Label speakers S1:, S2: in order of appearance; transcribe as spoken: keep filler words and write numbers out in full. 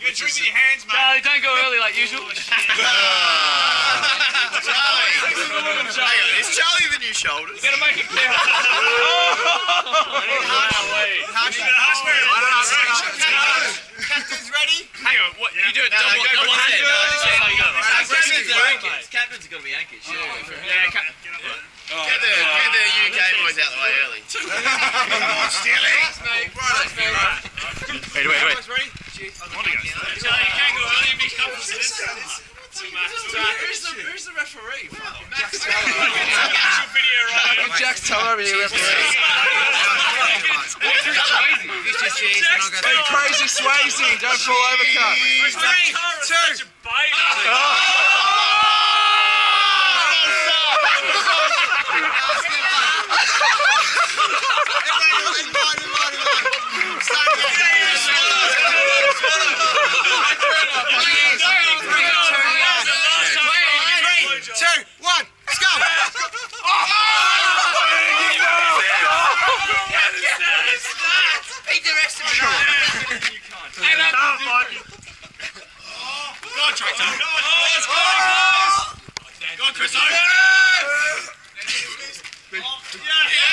S1: Get a drink with your hands, mate.
S2: Charlie, don't go early like usual.
S3: Charlie! Is Charlie the new shoulders?
S2: You gotta make it clear.
S3: Captain's ready?
S1: Hang on, what? You do it
S3: No, no,
S1: double,
S3: go
S1: double
S3: one
S1: hand.
S3: hand.
S1: No, just say how you go.
S3: Captain's
S4: Anchors. Captains have got to be anchors.
S1: Yeah, Captain.
S3: Get the, get the U K boys out the way early. Stealing!
S1: Wait, wait, wait.
S3: Ready?
S1: I want to go. Charlie, you can't go early. You couple of this.
S3: Who's the, who's the referee?
S1: Jack video right.
S4: Jack's Teller here, referee. Hey, crazy Swayze, don't fall over, cut.
S1: Three, two,
S3: Two, one, let's go! Eat the rest of it.
S1: Go on, Tractor. Go on, Chris.
S3: Yeah!